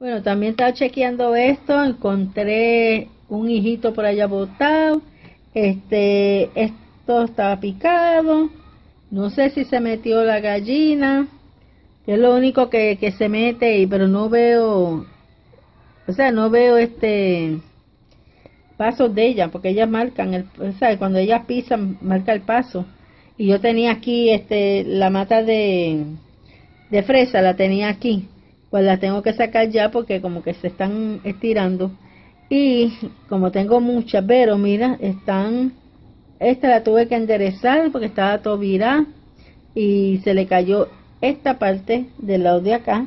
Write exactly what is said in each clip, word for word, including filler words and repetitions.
Bueno, también estaba chequeando esto, encontré un hijito por allá botado. Este, esto estaba picado. No sé si se metió la gallina, que es lo único que, que se mete, y pero no veo, o sea, no veo este pasos de ella, porque ellas marcan, el, o sea, cuando ellas pisan, marca el paso. Y yo tenía aquí este la mata de, de fresa, la tenía aquí. Pues la tengo que sacar ya porque como que se están estirando. Y como tengo muchas, pero mira, están, esta la tuve que enderezar porque estaba todo virada y se le cayó esta parte del lado de acá.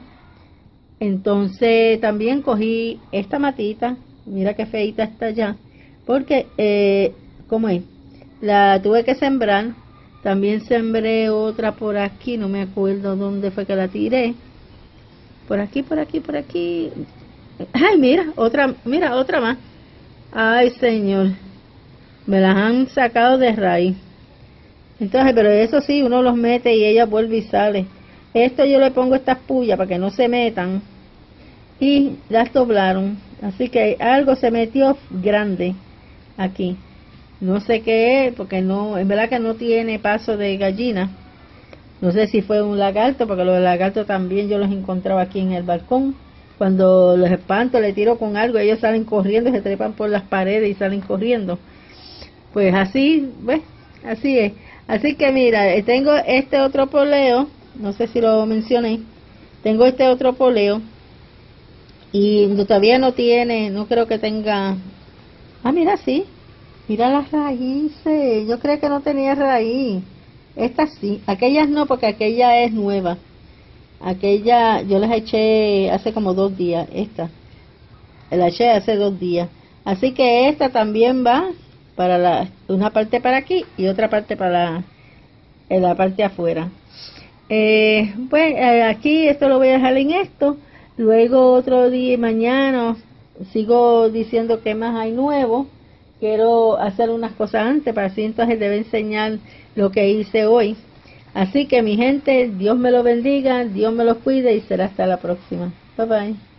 Entonces también cogí esta matita, mira qué feita está ya, porque eh, ¿cómo es? La tuve que sembrar. También sembré otra por aquí, no me acuerdo dónde fue que la tiré. Por aquí, por aquí, por aquí. Ay, mira, otra, mira, otra más. Ay, señor. Me las han sacado de raíz. Entonces, pero eso sí, uno los mete y ella vuelve y sale. Esto yo le pongo estas pullas para que no se metan. Y las doblaron. Así que algo se metió grande aquí. No sé qué es, porque no, en verdad que no tiene paso de gallina. No sé si fue un lagarto, porque los lagartos también yo los encontraba aquí en el balcón. Cuando los espanto, le tiro con algo, ellos salen corriendo, se trepan por las paredes y salen corriendo. Pues así, ¿ves? Así es. Así que mira, tengo este otro poleo, no sé si lo mencioné. Tengo este otro poleo y todavía no tiene, no creo que tenga... Ah, mira, sí. Mira las raíces. Yo creo que no tenía raíz. Estas sí, aquellas no, porque aquella es nueva. Aquella yo las eché hace como dos días, esta. La eché hace dos días. Así que esta también va para la, una parte para aquí y otra parte para la, en la parte afuera. Eh, pues eh, aquí esto lo voy a dejar en esto. Luego otro día, mañana, sigo diciendo qué más hay nuevo. Quiero hacer unas cosas antes para así entonces debe enseñar lo que hice hoy. Así que mi gente, Dios me lo bendiga, Dios me los cuide y será hasta la próxima. Bye bye.